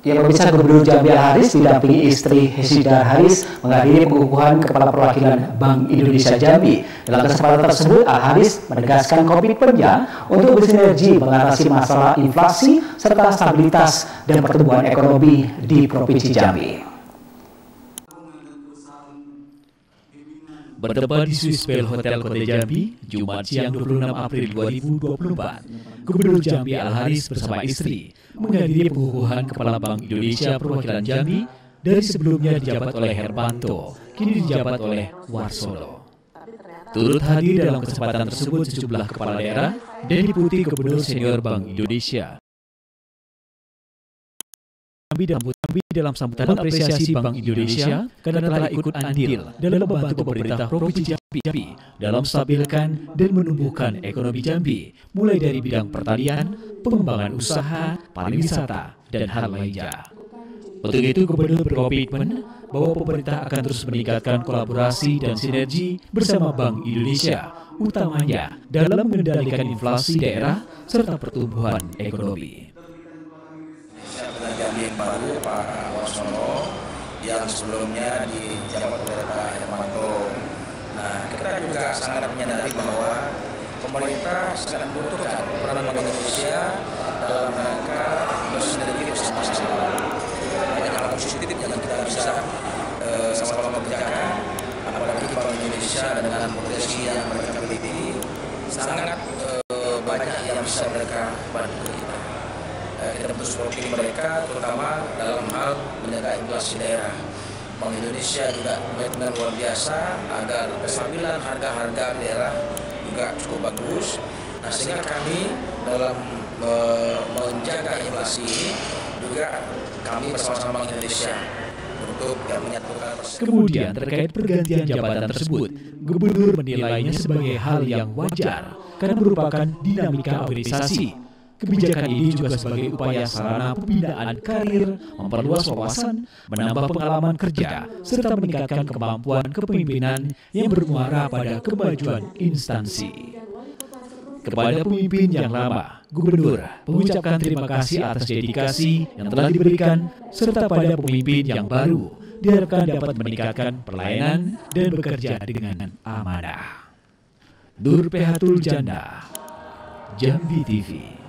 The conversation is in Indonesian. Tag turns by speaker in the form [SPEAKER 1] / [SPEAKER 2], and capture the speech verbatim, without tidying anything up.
[SPEAKER 1] Ya, pemirsa, Gubernur Jambi Al-Haris didampingi istri Hesida Haris menghadiri pengukuhan Kepala Perwakilan Bank Indonesia Jambi. Dalam kesempatan tersebut, Al-Haris menegaskan komitmennya untuk bersinergi mengatasi masalah inflasi serta stabilitas dan pertumbuhan ekonomi di Provinsi Jambi.
[SPEAKER 2] Bertempat di Swiss Bell Hotel Kota Jambi, Jumat siang dua puluh enam April dua ribu dua puluh empat, Gubernur Jambi Al-Haris bersama istri menghadiri pengukuhan Kepala Bank Indonesia Perwakilan Jambi dari sebelumnya dijabat oleh Hermanto, kini dijabat oleh Warsono. Turut hadir dalam kesempatan tersebut sejumlah kepala daerah dan Deputi Gubernur Senior Bank Indonesia. Jambi dalam dalam sambutan apresiasi Bank Indonesia karena telah ikut andil dalam membantu pemerintah Provinsi Jambi dalam stabilkan dan menumbuhkan ekonomi Jambi, mulai dari bidang pertanian, pengembangan usaha, pariwisata, dan hal lainnya. Untuk itu, Gubernur berkomitmen bahwa pemerintah akan terus meningkatkan kolaborasi dan sinergi bersama Bank Indonesia, utamanya dalam mengendalikan inflasi daerah serta pertumbuhan ekonomi.
[SPEAKER 3] Jambi yang baru Pak Warsono yang sebelumnya dijabat oleh Pak Hermanto. Nah, kita juga sangat menyadari bahwa pemerintah sangat membutuhkan peran Bank Indonesia dalam rangka bersinergi bersama-sama. Banyak hal positif yang kita bisa sama-sama kerjakan, apalagi Bank Indonesia dengan potensi yang mereka miliki sangat uh, banyak yang bisa mereka bantu kita. Kita terus mewakili mereka, terutama dalam hal menjaga inflasi daerah. Bank Indonesia juga komitmen luar biasa agar kestabilan harga-harga daerah juga cukup bagus. Nah, sehingga kami dalam uh, menjaga inflasi ini juga kami bersama-sama Bank Indonesia untuk menyatukan.
[SPEAKER 2] Kemudian terkait pergantian jabatan tersebut, Gubernur menilainya sebagai hal yang wajar karena merupakan dinamika organisasi. Kebijakan ini juga sebagai upaya sarana pembinaan karir, memperluas wawasan, menambah pengalaman kerja, serta meningkatkan kemampuan kepemimpinan yang bermuara pada kemajuan instansi. Kepada pemimpin yang lama, Gubernur mengucapkan terima kasih atas dedikasi yang telah diberikan, serta pada pemimpin yang baru diharapkan dapat meningkatkan pelayanan dan bekerja dengan amanah. Nur Pehatul Janda, Jambi T V.